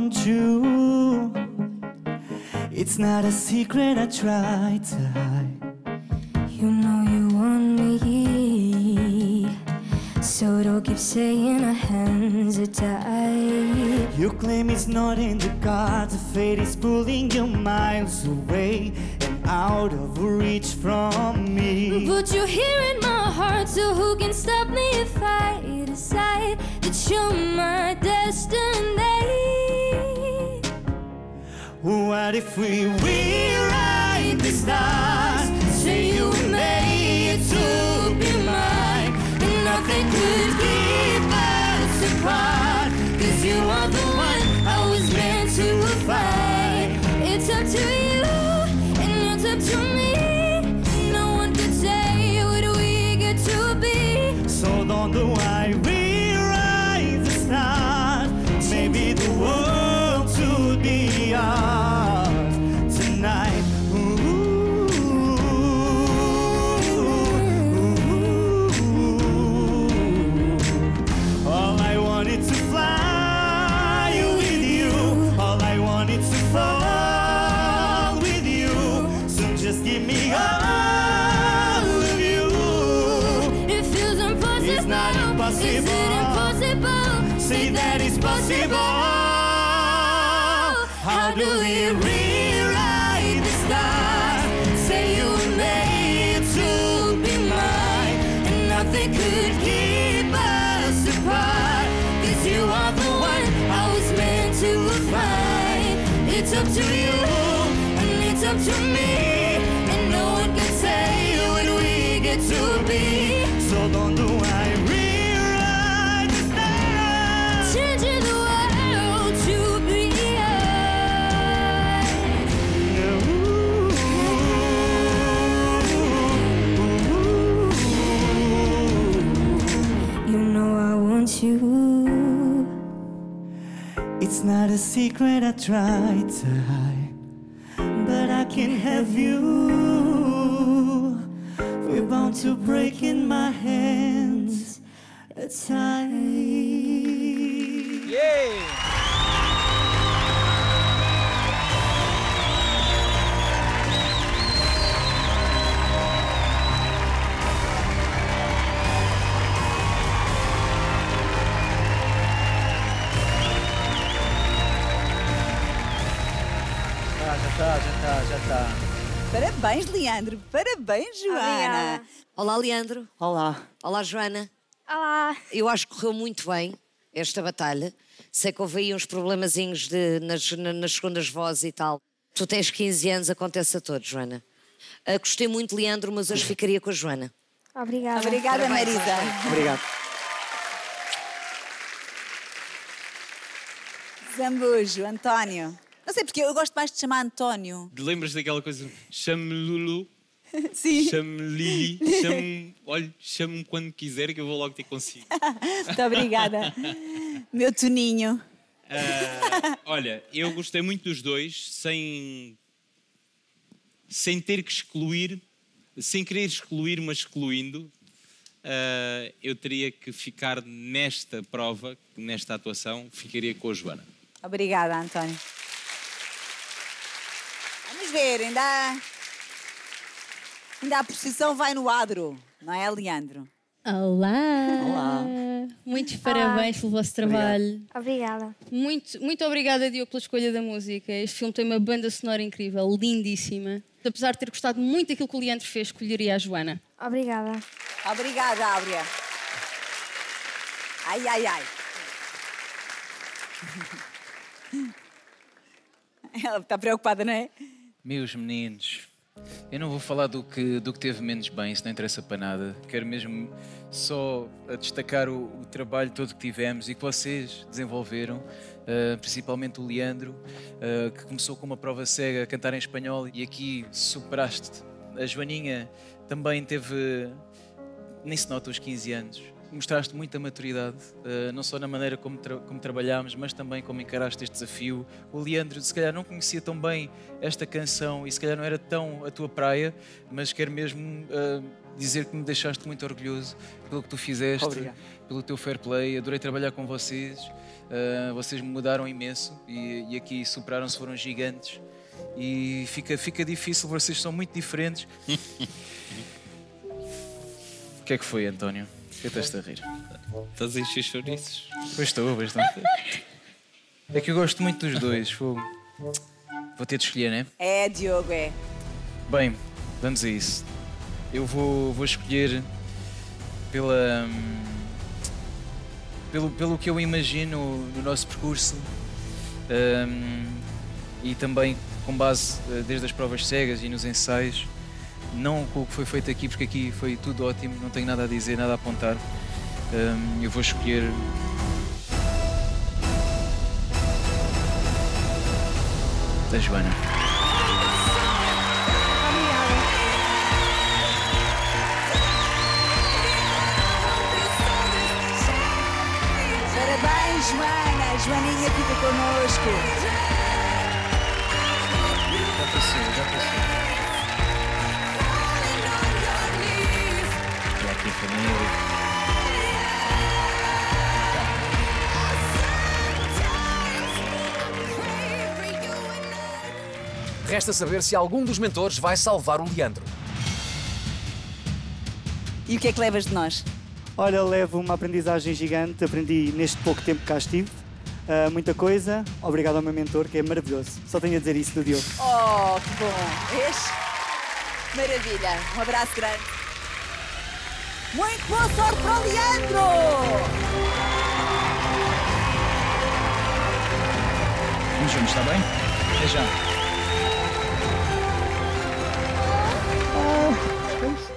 want you. It's not a secret I try to hide. You know you want me, so don't keep saying our hands are tied. You claim it's not in the cards, the fate is pulling you miles away and out of reach from me. But you're here in my heart, so who can stop me if I decide that you're my destiny? What if we rewrite the stars? Say you were made to be mine, and nothing could keep us apart. 'Cause you are the one I was meant to find. It's up to you, and it's up to me. No one can say what we get to be. So don't do why rewrite the stars. Maybe the world should be ours tonight. All I want is to fly with you. All I want is to fall with you. So just give me all of you. It feels impossible. It's not impossible. Is it impossible? Say that it's possible. How do we rewrite the stars? Say you were made to be mine, and nothing could keep us apart. 'Cause you are the one I was meant to find. It's up to you, and it's up to me, and no one can say what we get to be. So don't do I rewrite the stars. Changing the world to be You know I want you. It's not a secret I try to hide, but I can have you. We're bound to break in my hands a time. Yeah! Já está. Parabéns, Leandro. Parabéns, Joana. Obrigada. Olá, Leandro. Olá. Olá, Joana. Olá. Eu acho que correu muito bem esta batalha. Sei que houve aí uns problemazinhos nas segundas vozes e tal. Tu tens 15 anos, acontece a todos, Joana. Gostei muito, Leandro, mas hoje ficaria com a Joana. Obrigada. Obrigada, Parabéns. Marisa. Obrigado. Zambujo, António. Não sei porque eu gosto mais de chamar António. Lembras daquela coisa? Chame-me Lulu, Sim. chame-me Lili, chame-me quando quiser que eu vou logo ter consigo. Muito obrigada. Meu Toninho. Olha, eu gostei muito dos dois, sem ter que excluir, sem querer excluir, mas excluindo. Eu teria que ficar nesta prova, nesta atuação, ficaria com a Joana. Obrigada, António. Vamos ver, ainda a posição vai no adro, não é, Leandro? Olá! Olá. Muitos parabéns pelo vosso trabalho. Obrigada. Muito obrigada, Diogo, pela escolha da música. Este filme tem uma banda sonora incrível, lindíssima. Apesar de ter gostado muito daquilo que o Leandro fez, escolheria a Joana. Obrigada. Obrigada, Áurea. Ai, ai, ai. Ela está preocupada, não é? Meus meninos, eu não vou falar do que teve menos bem, isso não interessa para nada. Quero mesmo só destacar o trabalho todo que tivemos e que vocês desenvolveram, principalmente o Leandro, que começou com uma prova cega a cantar em espanhol e aqui superaste. A Joaninha também teve, nem se nota os 15 anos, mostraste muita maturidade, não só na maneira como trabalhámos, mas também como encaraste este desafio. O Leandro, se calhar, não conhecia tão bem esta canção e se calhar não era tão a tua praia, mas quero mesmo dizer que me deixaste muito orgulhoso pelo que tu fizeste, Obrigado. pelo teu fair play. Adorei trabalhar com vocês, vocês me mudaram imenso e aqui superaram-se, foram gigantes. E fica difícil, vocês são muito diferentes. O que é que foi, António? O que estás a rir? Estás a encher chouriços? Pois estou. É que eu gosto muito dos dois. Vou ter de escolher, não é? É, Diogo, é. Bem, vamos a isso. Eu vou escolher pelo que eu imagino no nosso percurso e também com base desde as provas cegas e nos ensaios, não com o que foi feito aqui, porque aqui foi tudo ótimo, não tenho nada a dizer, nada a apontar. Eu vou escolher da Joana. Parabéns, Joana. Joaninha fica connosco. Já passou. Já aqui a família. Resta saber se algum dos mentores vai salvar o Leandro. E o que é que levas de nós? Olha, levo uma aprendizagem gigante, aprendi neste pouco tempo que cá estive. Muita coisa. Obrigado ao meu mentor, que é maravilhoso. Só tenho a dizer isso do Diogo. Oh, que bom. Vês? Maravilha. Um abraço grande. Muito boa sorte para o Leandro! Vamos juntos, está bem? Até já.